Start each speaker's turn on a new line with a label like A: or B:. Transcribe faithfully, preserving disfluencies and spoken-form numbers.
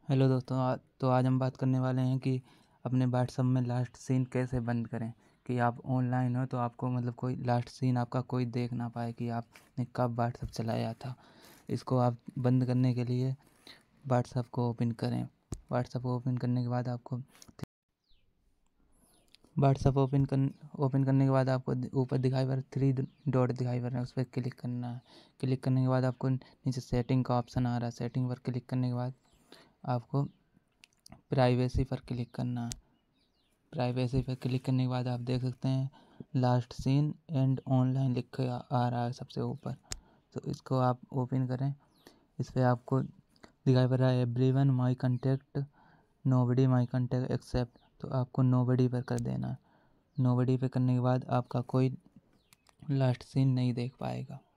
A: Hello दोस्तों आ, तो आज हम बात करने वाले हैं कि अपने व्हाट्सअप में लास्ट सीन कैसे बंद करें। कि आप ऑनलाइन हो तो आपको मतलब कोई लास्ट सीन आपका कोई देख ना पाए कि आपने कब व्हाट्सअप चलाया था। इसको आप बंद करने के लिए व्हाट्सअप को ओपन करें। व्हाट्सअप ओपन करने के बाद आपको व्हाट्सअप ओपन कर ओपन करने के बाद आपको ऊपर दिखाई पड़ थ्री डॉट दिखाई पड़ रहा है, उस पर क्लिक करना है। क्लिक करने के बाद आपको नीचे सेटिंग का ऑप्शन आ रहा है। सेटिंग पर क्लिक करने के बाद आपको प्राइवेसी पर क्लिक करना है। प्राइवेसी पर क्लिक करने के बाद आप देख सकते हैं लास्ट सीन एंड ऑनलाइन लिख के आ आ रहा है सबसे ऊपर। तो इसको आप ओपन करें। इस पर आपको दिखाई पड़ रहा है everyone my contact nobody my contact except. तो आपको नोबडी पर कर देना है। नोबडी पे करने के बाद आपका कोई लास्ट सीन नहीं देख पाएगा।